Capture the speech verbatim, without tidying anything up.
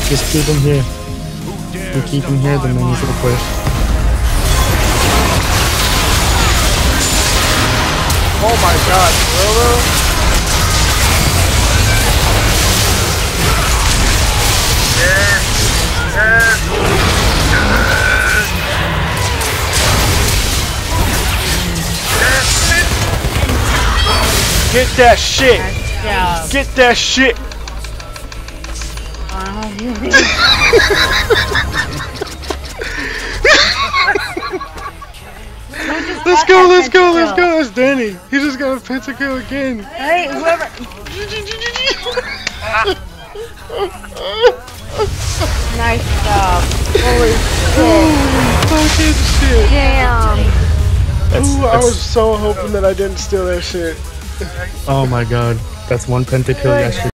Just keep him here. If we keep him here, the minions will push. Oh my god, Rolo. Yes. Yes. Get that shit! Yeah. Get that shit! Let's go, let's go, let's go, that's Danny. He just got a pentakill again. Hey, whoever. Nice job. Holy shit. Fucking shit. Damn. That's, Ooh, I that's, was so hoping that I didn't steal that shit. oh my god. That's one pentakill yesterday.